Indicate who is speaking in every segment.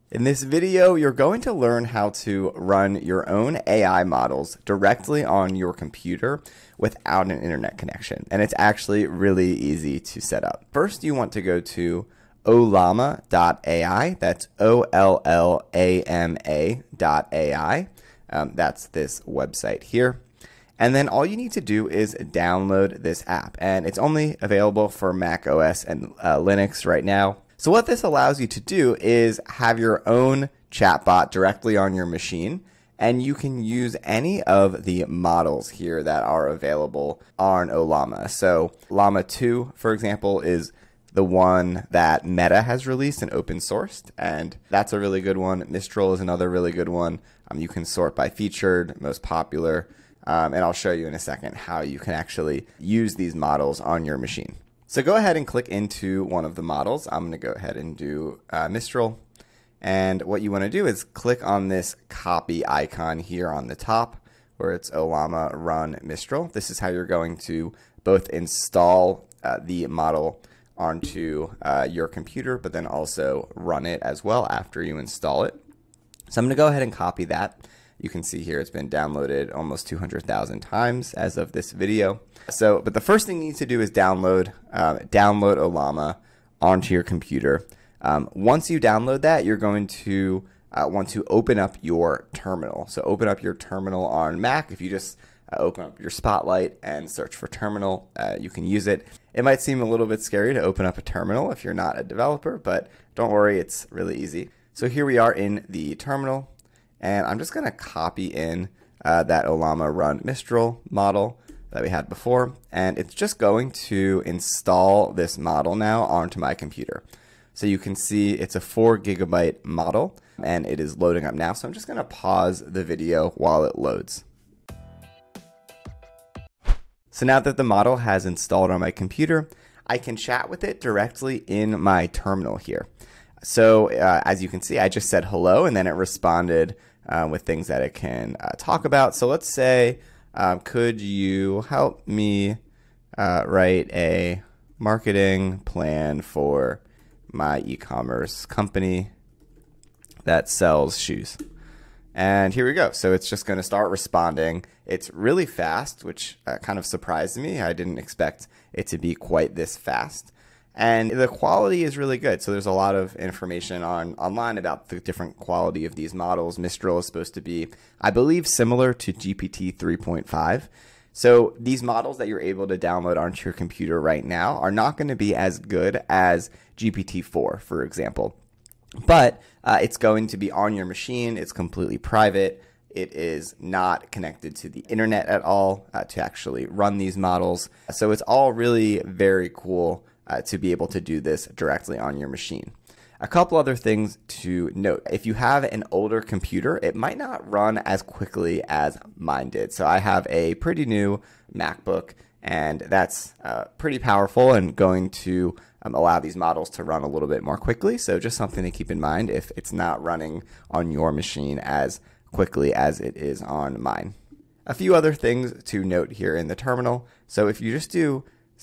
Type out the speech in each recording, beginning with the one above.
Speaker 1: In this video, you're going to learn how to run your own AI models directly on your computer without an internet connection. And it's actually really easy to set up. First, you want to go to ollama.ai. That's OLLAMA.ai. That's this website here. And then all you need to do is download this app. And it's only available for Mac OS and Linux right now. So what this allows you to do is have your own chatbot directly on your machine, and you can use any of the models here that are available on Ollama. So Llama 2, for example, is the one that Meta has released and open sourced, and that's a really good one. Mistral is another really good one. You can sort by featured, most popular, and I'll show you in a second how you can actually use these models on your machine. So go ahead and click into one of the models. I'm going to go ahead and do Mistral. And what you want to do is click on this copy icon here on the top where it's Ollama Run Mistral. This is how you're going to both install the model onto your computer, but then also run it as well after you install it. So I'm going to go ahead and copy that. You can see here it's been downloaded almost 200,000 times as of this video. But the first thing you need to do is download Ollama onto your computer. Once you download that, you're going to want to open up your terminal. So open up your terminal on Mac. If you just open up your Spotlight and search for terminal, you can use it. It might seem a little bit scary to open up a terminal if you're not a developer, but don't worry, it's really easy. So here we are in the terminal. And I'm just going to copy in that Ollama Run Mistral model that we had before. And it's just going to install this model now onto my computer. So you can see it's a 4 GB model and it is loading up now. So I'm just going to pause the video while it loads. So now that the model has installed on my computer, I can chat with it directly in my terminal here. So as you can see, I just said hello, and then it responded with things that it can talk about. So let's say, could you help me write a marketing plan for my e-commerce company that sells shoes? And here we go. So it's just going to start responding. It's really fast, which kind of surprised me. I didn't expect it to be quite this fast. And the quality is really good. So there's a lot of information online about the different quality of these models. Mistral is supposed to be, I believe, similar to GPT 3.5. So these models that you're able to download onto your computer right now are not going to be as good as GPT-4, for example. But it's going to be on your machine. It's completely private. It is not connected to the internet at all to actually run these models. So it's all really very cool to be able to do this directly on your machine. A couple other things to note. If you have an older computer, it might not run as quickly as mine did. So I have a pretty new MacBook, and that's pretty powerful and going to allow these models to run a little bit more quickly. So just something to keep in mind if it's not running on your machine as quickly as it is on mine. A few other things to note here in the terminal. So if you just do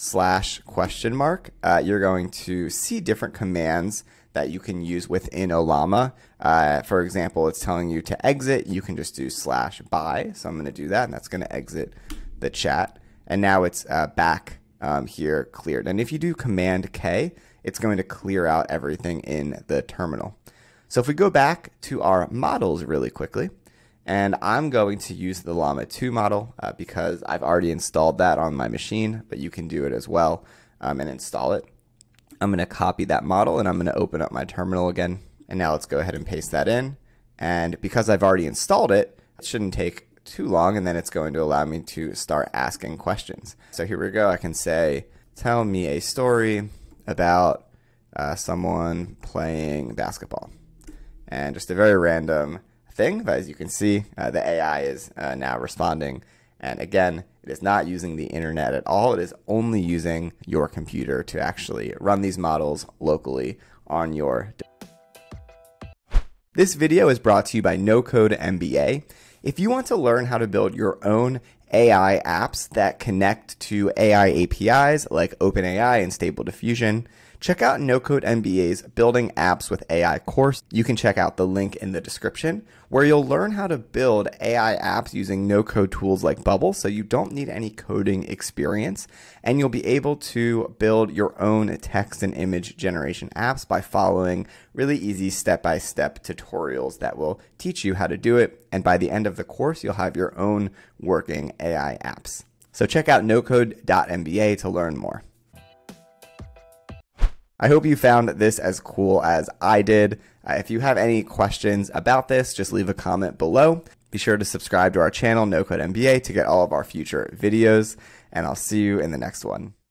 Speaker 1: /?, you're going to see different commands that you can use within Ollama. For example, it's telling you to exit. You can just do /by. So I'm going to do that, and that's going to exit the chat. And now it's back here cleared. And if you do Command K, it's going to clear out everything in the terminal. So if we go back to our models really quickly, and I'm going to use the Llama 2 model because I've already installed that on my machine, but you can do it as well and install it. I'm going to copy that model, and I'm going to open up my terminal again. And now let's go ahead and paste that in. And because I've already installed it, it shouldn't take too long, and then it's going to allow me to start asking questions. So here we go. I can say, tell me a story about someone playing basketball. And just a very random thing, but as you can see, the AI is now responding. And again, it is not using the internet at all. It is only using your computer to actually run these models locally on your device. This video is brought to you by No Code MBA. If you want to learn how to build your own AI apps that connect to AI APIs like OpenAI and Stable Diffusion, check out No Code MBA's Building Apps with AI course. You can check out the link in the description, where you'll learn how to build AI apps using no-code tools like Bubble, so you don't need any coding experience, and you'll be able to build your own text and image generation apps by following really easy step-by-step tutorials that will teach you how to do it, and by the end of the course, you'll have your own working AI apps. So check out nocode.mba to learn more. I hope you found this as cool as I did. If you have any questions about this, just leave a comment below. Be sure to subscribe to our channel, No Code MBA, to get all of our future videos, and I'll see you in the next one.